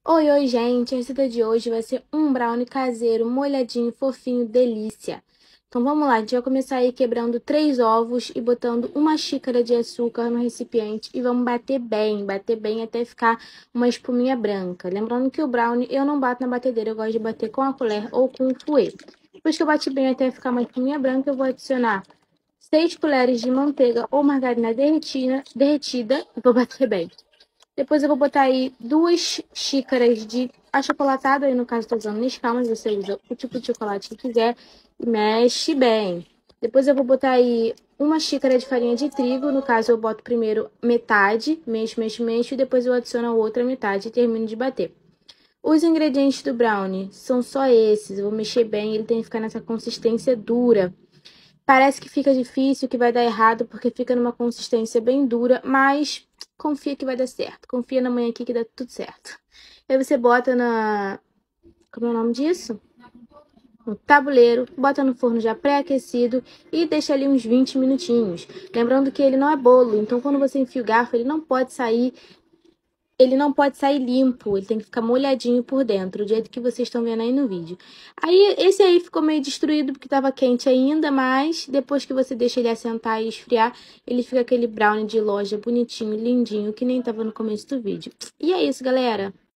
Oi, oi, gente! A receita de hoje vai ser um brownie caseiro, molhadinho, fofinho, delícia. Então vamos lá, a gente vai começar aí quebrando 3 ovos e botando uma xícara de açúcar no recipiente e vamos bater bem até ficar uma espuminha branca. Lembrando que o brownie eu não bato na batedeira, eu gosto de bater com a colher ou com o fouet. Depois que eu bati bem até ficar uma espuminha branca, eu vou adicionar 6 colheres de manteiga ou margarina derretida e vou bater bem. Depois eu vou botar aí 2 xícaras de achocolatado, aí no caso estou usando Nescau, mas você usa o tipo de chocolate que quiser e mexe bem. Depois eu vou botar aí 1 xícara de farinha de trigo, no caso eu boto primeiro metade, mexo e depois eu adiciono a outra metade e termino de bater. Os ingredientes do brownie são só esses, eu vou mexer bem, ele tem que ficar nessa consistência dura. Parece que fica difícil, que vai dar errado, porque fica numa consistência bem dura, mas confia que vai dar certo. Confia na mãe aqui que dá tudo certo. Aí você bota na... Como é o nome disso? No tabuleiro, bota no forno já pré-aquecido e deixa ali uns 20 minutinhos. Lembrando que ele não é bolo, então quando você enfia o garfo, ele não pode sair limpo, ele tem que ficar molhadinho por dentro, do jeito que vocês estão vendo aí no vídeo. Aí, esse aí ficou meio destruído porque estava quente ainda, mas depois que você deixa ele assentar e esfriar, ele fica aquele brownie de loja bonitinho, lindinho, que nem estava no começo do vídeo. E é isso, galera!